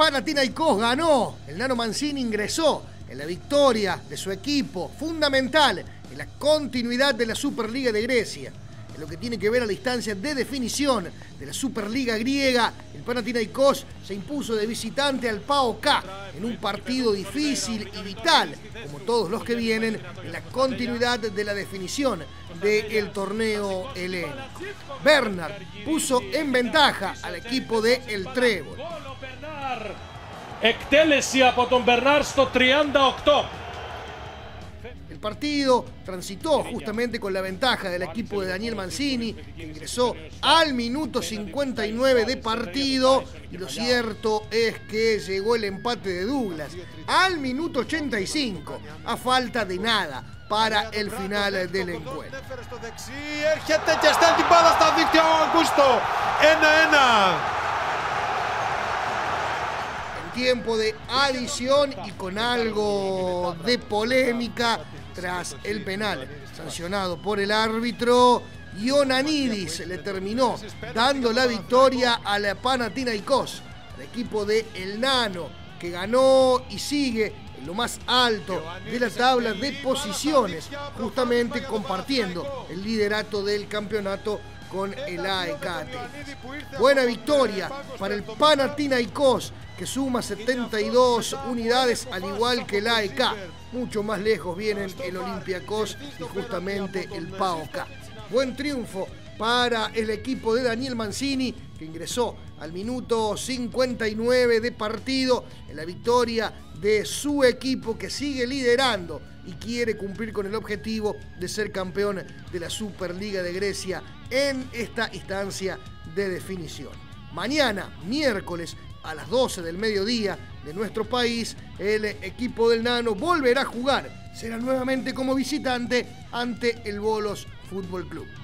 Panathinaikos ganó. El Nano Mancini ingresó en la victoria de su equipo, fundamental en la continuidad de la Superliga de Grecia. En lo que tiene que ver a la instancia de definición de la Superliga griega, el Panathinaikos se impuso de visitante al PAOK en un partido difícil y vital, como todos los que vienen, en la continuidad de la definición del torneo helénico. Bernard puso en ventaja al equipo de El Trébol. Εκτέλεση από τον Μπερνάρ στο 38. El partido transitó justamente con la ventaja del equipo de Daniel Mancini, que ingresó al minuto 59 de partido, y lo cierto es que llegó el empate de Douglas al minuto 85, a falta de nada para el final del encuentro. Tiempo de adición y con algo de polémica tras el penal sancionado por el árbitro, Ioannidis le terminó dando la victoria al Panathinaikos, al equipo de El Nano, que ganó y sigue en lo más alto de la tabla de posiciones, justamente compartiendo el liderato del campeonato con el AEK Atenas. Buena victoria para el Panathinaikos, que suma 72 unidades al igual que el AEK. Mucho más lejos vienen el Olympiacos y justamente el PAOK. Buen triunfo para el equipo de Daniel Mancini, que ingresó al minuto 59 de partido en la victoria de su equipo, que sigue liderando y quiere cumplir con el objetivo de ser campeón de la Superliga de Grecia en esta instancia de definición. Mañana, miércoles, a las 12 del mediodía de nuestro país, el equipo del Nano volverá a jugar. Será nuevamente como visitante ante el Volos Fútbol Club.